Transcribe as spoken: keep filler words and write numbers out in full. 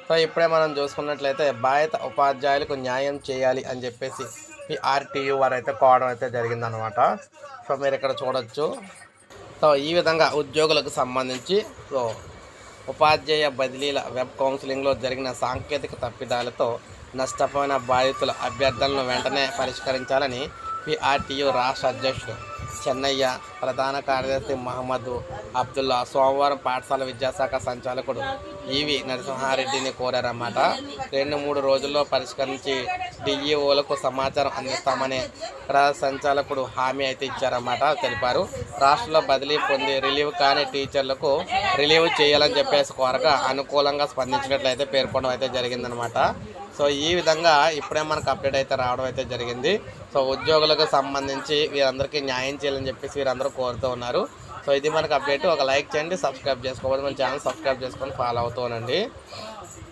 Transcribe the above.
So ఇప్పుడే మనం చూసుకున్నట్లయితే బాధిత ఉపాధ్యాయులకు న్యాయం చేయాలి అని చెప్పేసి ఈ ఆర్టీయూ వారు అయితే కోవడం అయితే జరిగిందనమాట. సో మీరు ఇక్కడ చూడొచ్చు. సో ఈ విధంగా ఉద్యోగులకు సంబంధించి సో ఉపాధ్యాయ బదిలీల వెబ్ కౌన్సిలింగ్లో జరిగిన సాంకేతిక తప్పిదాలతో నష్టపోయిన బాధితుల అభ్యర్థనలను వెంటనే పరిష్కరించాలని పిఆర్టీయూ రాష్ట్ర అధ్యక్షుడు చెన్నయ్య, ప్రధాన కార్యదర్శి మహమ్మద్ అబ్దుల్లా సోమవారం పాఠశాల విద్యాశాఖ సంచాలకుడు ఈవి నరసింహారెడ్డిని కోరారన్నమాట. రెండు మూడు రోజుల్లో పరిష్కరించి డిఈఓలకు సమాచారం అందిస్తామని ప్రధాన సంచాలకుడు హామీ అయితే ఇచ్చారన్నమాట తెలిపారు. రాష్ట్రంలో బదిలీ పొంది రిలీవ్ కాని టీచర్లకు రిలీవ్ చేయాలని చెప్పేసి కోరగా అనుకూలంగా స్పందించినట్లయితే పేర్కొనడం అయితే జరిగిందనమాట. సో ఈ విధంగా ఇప్పుడే మనకు అప్డేట్ అయితే రావడం అయితే జరిగింది. సో ఉద్యోగులకు సంబంధించి వీరందరికీ న్యాయం చేయాలని చెప్పేసి వీరందరూ కోరుతూ ఉన్నారు. సో ఇది మనకు అప్డేట్. ఒక లైక్ చేయండి, సబ్స్క్రైబ్ చేసుకోవాలి, మన ఛానల్ సబ్స్క్రైబ్ చేసుకొని ఫాలో అవుతూ ఉండండి.